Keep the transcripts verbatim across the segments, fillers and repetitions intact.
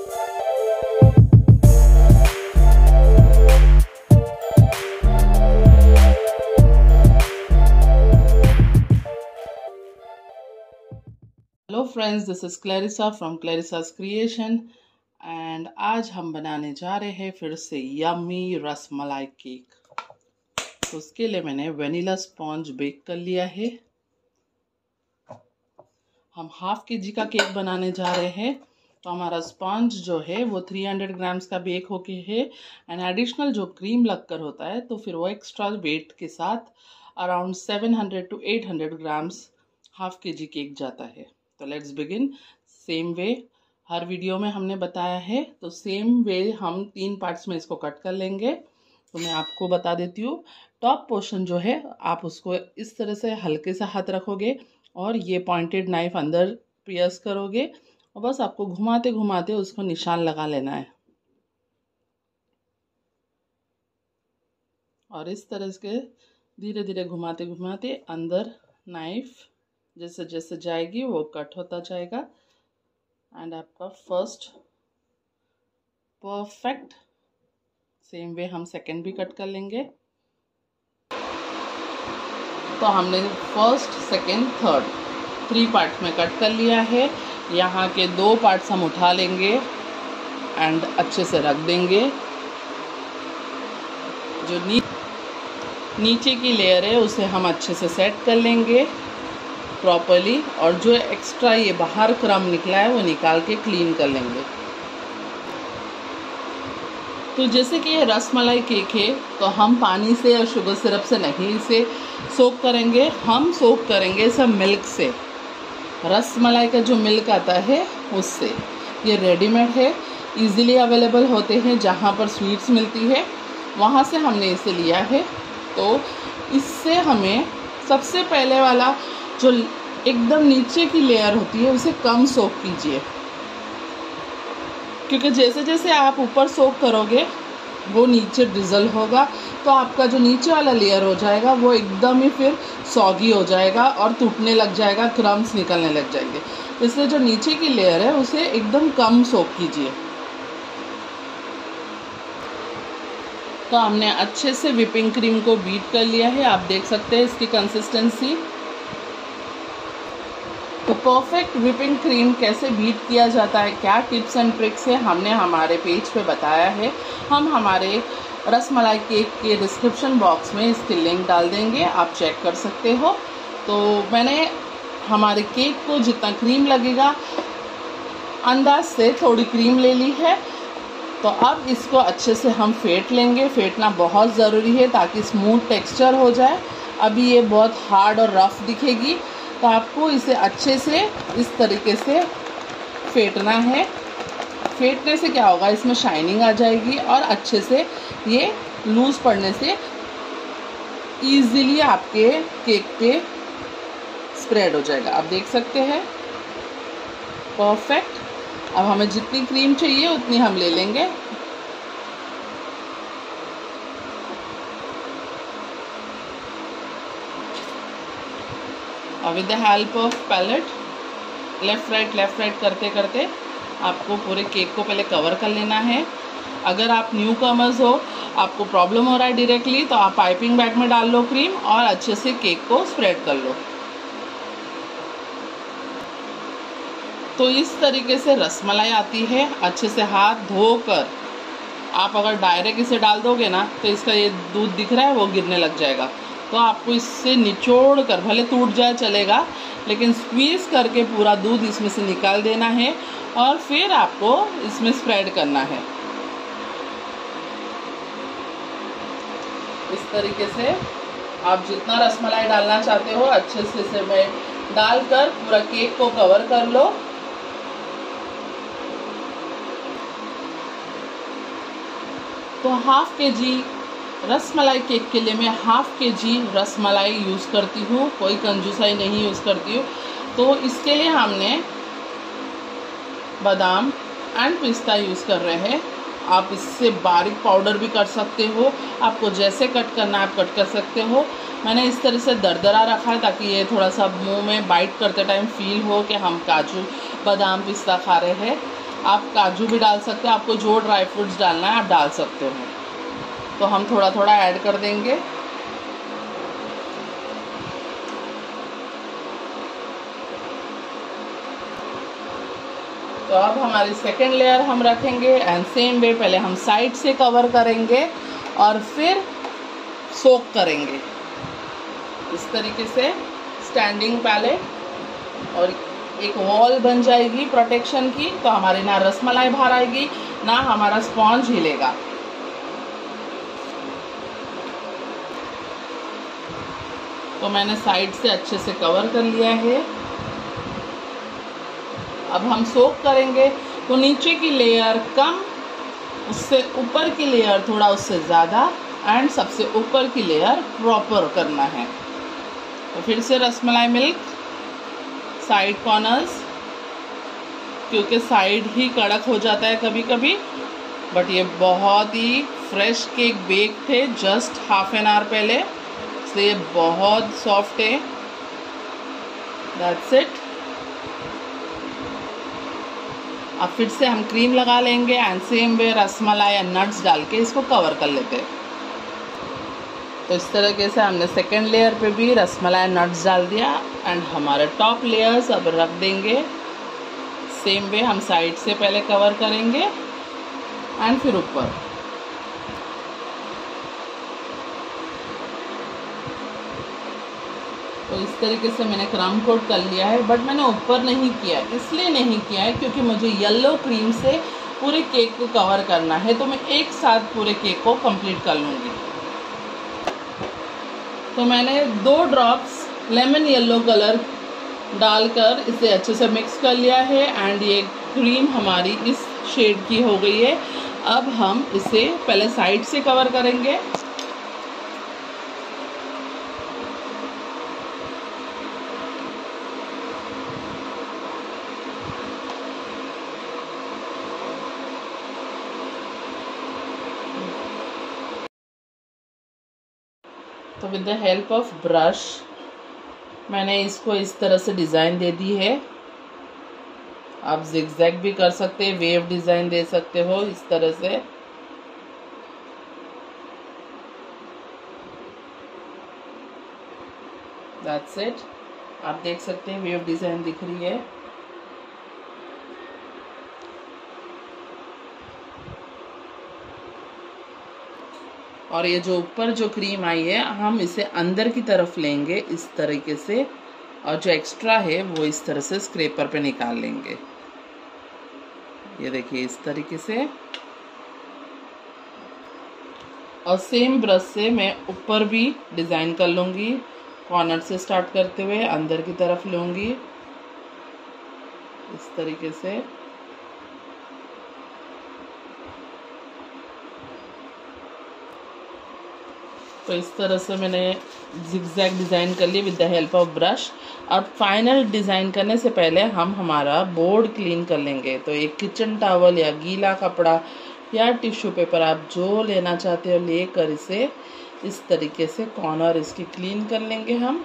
Hello friends, this is Clarissa from Clarissa's creation and आज हम बनाने जा रहे हैं फिर से यम्मी रसमलाई केक। तो उसके लिए मैंने वनीला स्पॉन्ज बेक कर लिया है। हम हाफ के जी का केक बनाने जा रहे हैं, तो हमारा स्पॉन्ज जो है वो तीन सौ ग्राम्स का बेक होके है एंड एडिशनल जो क्रीम लगकर होता है तो फिर वो एक्स्ट्रा वेट के साथ अराउंड सात सौ टू आठ सौ ग्राम्स हाफ के जी केक जाता है। तो लेट्स बिगिन। सेम वे हर वीडियो में हमने बताया है, तो सेम वे हम तीन पार्ट्स में इसको कट कर लेंगे। तो मैं आपको बता देती हूँ, टॉप पोर्शन जो है आप उसको इस तरह से हल्के से हाथ रखोगे और ये पॉइंटेड नाइफ अंदर पियर्स करोगे और बस आपको घुमाते घुमाते उसको निशान लगा लेना है। और इस तरह से धीरे धीरे घुमाते घुमाते अंदर नाइफ जैसे जैसे जाएगी वो कट होता जाएगा एंड आपका फर्स्ट परफेक्ट। सेम वे हम सेकंड भी कट कर लेंगे। तो हमने first second third three part में कट कर लिया है। यहाँ के दो पार्ट्स हम उठा लेंगे एंड अच्छे से रख देंगे। जो नी, नीचे की लेयर है उसे हम अच्छे से सेट कर लेंगे प्रॉपरली, और जो एक्स्ट्रा ये बाहर क्रम निकला है वो निकाल के क्लीन कर लेंगे। तो जैसे कि ये रसमलाई केक है तो हम पानी से या शुगर सिरप से नहीं इसे सोक करेंगे, हम सोक करेंगे इसे मिल्क से। रसमलाई का जो मिल्क आता है उससे। ये रेडीमेड है, इजीली अवेलेबल होते हैं जहाँ पर स्वीट्स मिलती है वहाँ से हमने इसे लिया है। तो इससे हमें सबसे पहले वाला जो एकदम नीचे की लेयर होती है उसे कम सोक कीजिए, क्योंकि जैसे जैसे आप ऊपर सोक करोगे वो नीचे डिज़ल होगा तो आपका जो नीचे वाला लेयर हो जाएगा वो एकदम ही फिर सॉगी हो जाएगा और टूटने लग जाएगा, क्रम्स निकलने लग जाएंगे। इसलिए जो नीचे की लेयर है उसे एकदम कम सोक कीजिए। तो हमने अच्छे से व्हिपिंग क्रीम को बीट कर लिया है, आप देख सकते हैं इसकी कंसिस्टेंसी। तो परफेक्ट व्हिपिंग क्रीम कैसे बीट किया जाता है, क्या टिप्स एंड ट्रिक्स है, हमने हमारे पेज पे बताया है। हम हमारे रसमलाई केक के डिस्क्रिप्शन बॉक्स में इसकी लिंक डाल देंगे, आप चेक कर सकते हो। तो मैंने हमारे केक को जितना क्रीम लगेगा अंदाज से थोड़ी क्रीम ले ली है। तो अब इसको अच्छे से हम फेंट लेंगे। फेंटना बहुत ज़रूरी है ताकि स्मूथ टेक्सचर हो जाए। अभी ये बहुत हार्ड और रफ़ दिखेगी, तो आपको इसे अच्छे से इस तरीके से फेंटना है। फेंटने से क्या होगा, इसमें शाइनिंग आ जाएगी और अच्छे से ये लूज़ पड़ने से इजीली आपके केक पे स्प्रेड हो जाएगा। आप देख सकते हैं परफेक्ट। अब हमें जितनी क्रीम चाहिए उतनी हम ले लेंगे। और with the help of palette left right left right करते करते आपको पूरे केक को पहले कवर कर लेना है। अगर आप न्यू कमर्स हो, आपको प्रॉब्लम हो रहा है डायरेक्टली, तो आप पाइपिंग बैग में डाल लो क्रीम और अच्छे से केक को स्प्रेड कर लो। तो इस तरीके से रसमलाई आती है। अच्छे से हाथ धोकर आप अगर डायरेक्ट इसे डाल दोगे ना तो इसका ये दूध दिख रहा है वो गिरने लग जाएगा। तो आपको इससे निचोड़ कर, भले टूट जाए चलेगा, लेकिन स्क्वीज़ करके पूरा दूध इसमें से निकाल देना है और फिर आपको इसमें स्प्रेड करना है। इस तरीके से आप जितना रसमलाई डालना चाहते हो अच्छे से इसे में डालकर पूरा केक को कवर कर लो। तो हाफ के जी रसमलाई केक के लिए मैं हाफ के जी रसमलाई यूज़ करती हूँ, कोई कंजूसाई नहीं यूज़ करती हूँ। तो इसके लिए हमने बादाम एंड पिस्ता यूज़ कर रहे हैं। आप इससे बारीक पाउडर भी कर सकते हो, आपको जैसे कट करना है आप कट कर सकते हो। मैंने इस तरह से दरदरा रखा है ताकि ये थोड़ा सा मुंह में बाइट करते टाइम फील हो कि हम काजू बादाम पिस्ता खा रहे हैं। आप काजू भी डाल सकते हैं, आपको जो ड्राई फ्रूट्स डालना है आप डाल सकते हो। तो हम थोड़ा थोड़ा ऐड कर देंगे। तो अब हमारी सेकेंड लेयर हम रखेंगे एंड सेम वे पहले हम साइड से कवर करेंगे और फिर सोक करेंगे इस तरीके से स्टैंडिंग पैलेट, और एक वॉल बन जाएगी प्रोटेक्शन की। तो हमारी ना रसमलाई बाहर आएगी ना हमारा स्पॉन्ज हिलेगा। तो मैंने साइड से अच्छे से कवर कर लिया है। अब हम सोक करेंगे तो नीचे की लेयर कम, उससे ऊपर की लेयर थोड़ा उससे ज़्यादा, एंड सबसे ऊपर की लेयर प्रॉपर करना है। तो फिर से रसमलाई मिल्क साइड कॉर्नर्स, क्योंकि साइड ही कड़क हो जाता है कभी कभी, बट ये बहुत ही फ्रेश केक बेक थे जस्ट हाफ एन आवर पहले, इसलिए बहुत सॉफ्ट है। That's it. अब फिर से हम क्रीम लगा लेंगे and same way rasmalai and nuts डाल के इसको कवर कर लेते हैं। तो इस तरीके से हमने सेकेंड लेयर पे भी रसमलाई नट्स डाल दिया एंड हमारे टॉप लेयर्स अब रख देंगे। सेम वे हम साइड से पहले कवर करेंगे एंड फिर ऊपर। तो इस तरीके से मैंने क्रम कोट कर लिया है, बट मैंने ऊपर नहीं किया, इसलिए नहीं किया है क्योंकि मुझे येलो क्रीम से पूरे केक को कवर करना है। तो मैं एक साथ पूरे केक को कंप्लीट कर लूँगी। तो मैंने दो ड्रॉप्स लेमन येलो कलर डालकर इसे अच्छे से मिक्स कर लिया है एंड ये क्रीम हमारी इस शेड की हो गई है। अब हम इसे पहले साइड से कवर करेंगे। तो with the help of brush मैंने इसको इस तरह से डिज़ाइन दे दी है। आप जिगजैग भी कर सकते हैं, वेव डिज़ाइन दे सकते हो इस तरह से। That's it. आप देख सकते हैं वेव डिज़ाइन दिख रही है। और ये जो ऊपर जो क्रीम आई है हम इसे अंदर की तरफ लेंगे इस तरीके से, और जो एक्स्ट्रा है वो इस तरह से स्क्रैपर पे निकाल लेंगे। ये देखिए इस तरीके से। और सेम ब्रश से मैं ऊपर भी डिज़ाइन कर लूँगी, कॉर्नर से स्टार्ट करते हुए अंदर की तरफ लूँगी इस तरीके से। तो इस तरह से मैंने जिगजैग डिज़ाइन कर लिया with the help of brush. अब फाइनल डिज़ाइन करने से पहले हम हमारा बोर्ड क्लीन कर लेंगे। तो एक किचन टॉवल या गीला कपड़ा या टिश्यू पेपर आप जो लेना चाहते हो लेकर इसे इस तरीके से कॉर्नर इसकी क्लीन कर लेंगे हम।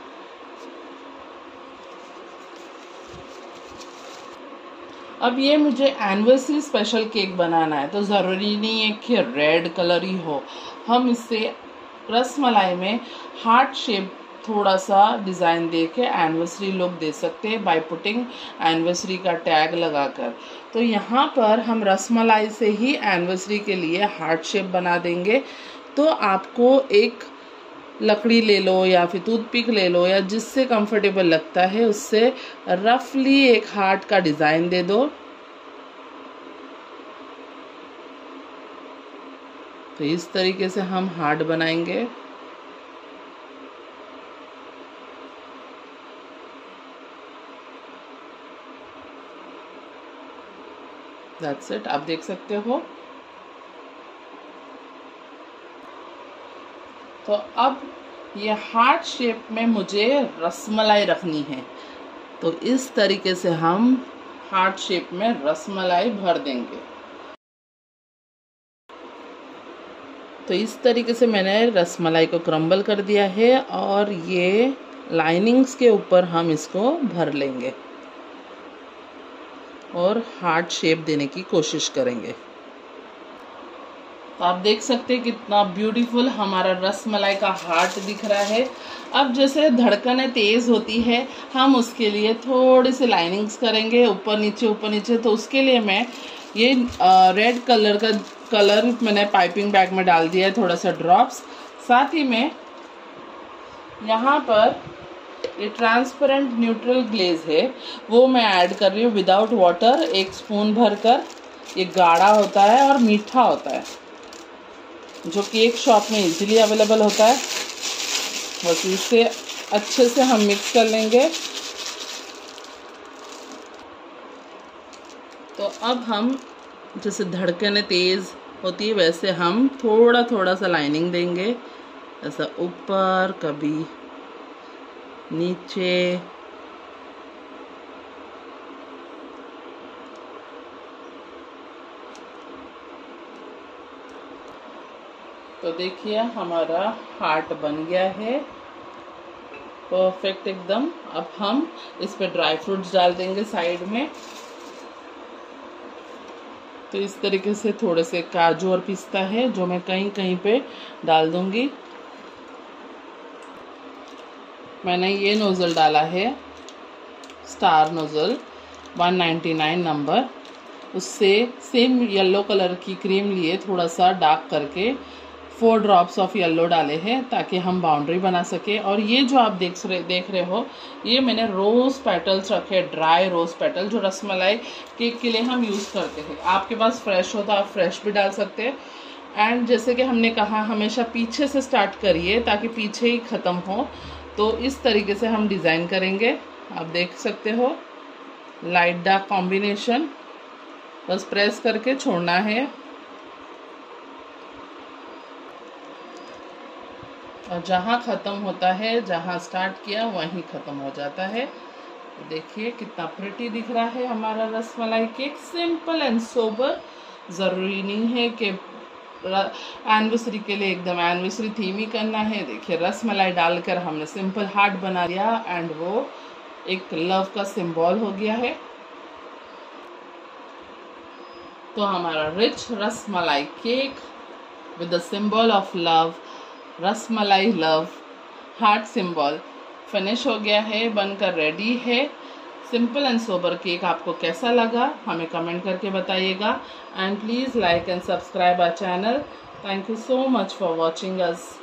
अब ये मुझे एनिवर्सरी स्पेशल केक बनाना है, तो ज़रूरी नहीं है कि रेड कलर ही हो। हम इससे रसमलाई में हार्ट शेप थोड़ा सा डिज़ाइन दे के एनिवर्सरी लुक दे सकते हैं बाय पुटिंग एनिवर्सरी का टैग लगाकर। तो यहाँ पर हम रसमलाई से ही एनिवर्सरी के लिए हार्ट शेप बना देंगे। तो आपको एक लकड़ी ले लो या फिर टूथपिक ले लो या जिससे कंफर्टेबल लगता है उससे रफली एक हार्ट का डिज़ाइन दे दो। तो इस तरीके से हम हार्ट बनाएंगे। That's it. आप देख सकते हो। तो अब ये हार्ट शेप में मुझे रसमलाई रखनी है, तो इस तरीके से हम हार्ट शेप में रसमलाई भर देंगे। तो इस तरीके से मैंने रसमलाई को क्रम्बल कर दिया है और ये लाइनिंग्स के ऊपर हम इसको भर लेंगे। और हार्ट शेप देने की कोशिश करेंगे। तो आप देख सकते हैं कितना ब्यूटीफुल हमारा रसमलाई का हार्ट दिख रहा है। अब जैसे धड़कनें तेज़ होती है, हम उसके लिए थोड़ी सी लाइनिंग्स करेंगे ऊपर नीचे ऊपर नीचे। तो उसके लिए मैं ये रेड कलर का कलर मैंने पाइपिंग बैग में डाल दिया है, थोड़ा सा ड्रॉप्स। साथ ही में यहाँ पर ये ट्रांसपेरेंट न्यूट्रल ग्लेज है, वो मैं ऐड कर रही हूँ विदाउट वाटर, एक स्पून भर कर। ये गाढ़ा होता है और मीठा होता है, जो केक शॉप में इजीली अवेलेबल होता है। बस इसे अच्छे से हम मिक्स कर लेंगे। तो अब हम जैसे धड़कनें तेज़ होती है वैसे हम थोड़ा थोड़ा सा लाइनिंग देंगे, ऐसा ऊपर कभी नीचे। तो देखिए हमारा हार्ट बन गया है परफेक्ट एकदम। अब हम इस पे ड्राई फ्रूट्स डाल देंगे साइड में। तो इस तरीके से थोड़े से काजू और पिस्ता है जो मैं कहीं कहीं पे डाल दूंगी। मैंने ये नोज़ल डाला है star nozzle one ninety nine number, उससे सेम येलो कलर की क्रीम लिए थोड़ा सा डार्क करके फोर ड्रॉप्स ऑफ येलो डाले हैं ताकि हम बाउंड्री बना सके। और ये जो आप देख रहे देख रहे हो ये मैंने रोज़ पेटल्स रखे, ड्राई रोज़ पेटल, जो रसमलाई केक के लिए हम यूज़ करते हैं। आपके पास फ्रेश हो तो आप फ्रेश भी डाल सकते हैं। एंड जैसे कि हमने कहा हमेशा पीछे से स्टार्ट करिए ताकि पीछे ही ख़त्म हो। तो इस तरीके से हम डिज़ाइन करेंगे। आप देख सकते हो लाइट डार्क कॉम्बिनेशन, बस प्रेस करके छोड़ना है। और जहाँ ख़त्म होता है, जहाँ स्टार्ट किया वहीं ख़त्म हो जाता है। तो देखिए कितना प्रिटी दिख रहा है हमारा rasmalai cake. Simple and sober, ज़रूरी नहीं है कि एनिवर्सरी के लिए एकदम एनिवर्सरी थीम ही करना है। देखिए रसमलाई डालकर हमने सिंपल हार्ट बना दिया एंड वो एक लव का सिंबल हो गया है। तो हमारा rich rasmalai cake with the symbol of love, rasmalai love heart symbol, finish हो गया है, बनकर रेडी है। सिंपल एंड सोबर केक आपको कैसा लगा हमें कमेंट करके बताइएगा। And please like and subscribe our channel. Thank you so much for watching us.